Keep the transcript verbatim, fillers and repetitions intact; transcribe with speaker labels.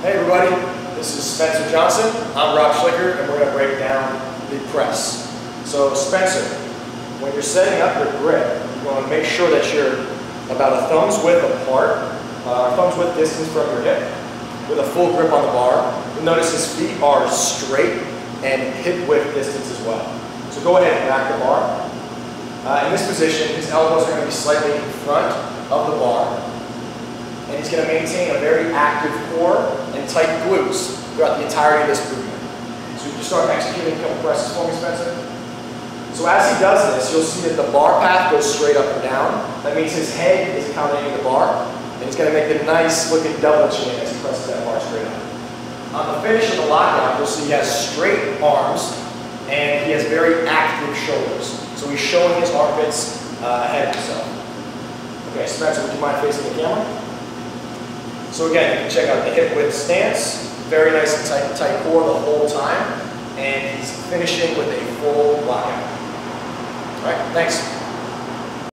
Speaker 1: Hey everybody, this is Spencer Johnson. I'm Rob Schlicker, and we're going to break down the press. So Spencer, when you're setting up your grip, you want to make sure that you're about a thumb's width apart, uh, thumb's width distance from your hip, with a full grip on the bar. You'll notice his feet are straight and hip width distance as well. So go ahead and back the bar. Uh, in this position, his elbows are going to be slightly in front of the bar. And he's going to maintain a very active core and tight glutes throughout the entirety of this movement. So you can start executing a couple presses for me, Spencer. So as he does this, you'll see that the bar path goes straight up and down. That means his head is accommodating the bar, and he's going to make a nice looking double chin as he presses that bar straight up. On the finish of the lockout, you'll see he has straight arms, and he has very active shoulders. So he's showing his armpits uh, ahead of himself. Okay, Spencer, would you mind facing the camera? So again, you can check out the hip width stance, very nice and tight, tight core the whole time, and he's finishing with a full lockout. All right, thanks.